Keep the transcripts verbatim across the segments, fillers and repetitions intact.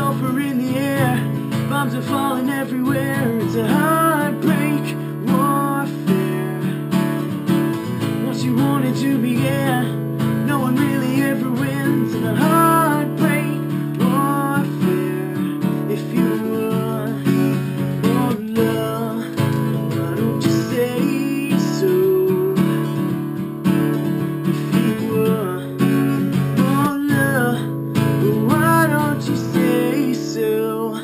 sulfur in the air, bombs are falling everywhere. It's a heartbreak warfare. Once you want it to begin, no one really ever wins in a heartbreak warfare. If you want more love, why don't you say so? If you want more love, why don't you say so?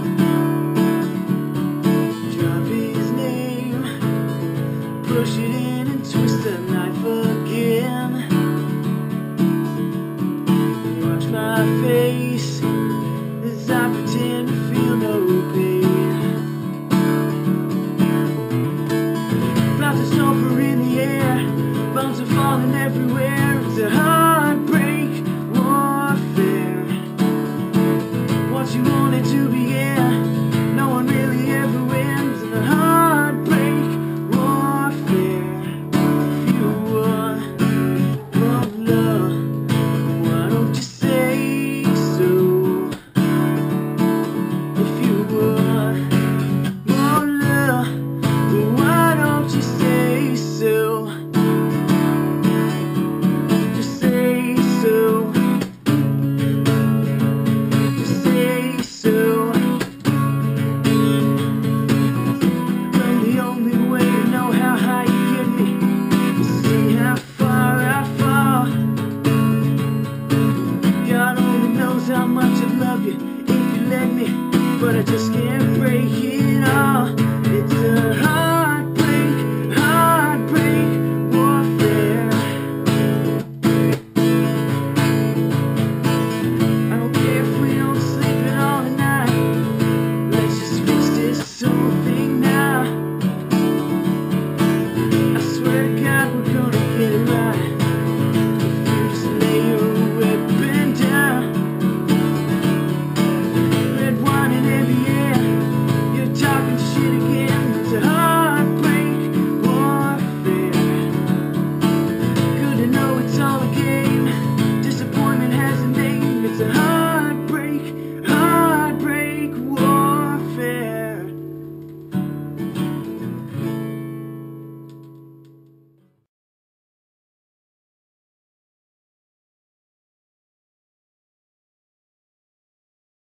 Drop his name, push it in and twist the knife again. Watch my face as I pretend to feel no pain. Clouds of sulfur in the air, bombs are falling everywhere. It's a heartbreak warfare. Once you want it to begin, no one really ever wins in a heartbreak warfare. If you want more love, why don't you say so? If you want more love, why don't you say so? Just say so. Just say so. I'm the only way to know how high you get me, to see how far I fall. God only knows how much I love you if you let me, but I just can't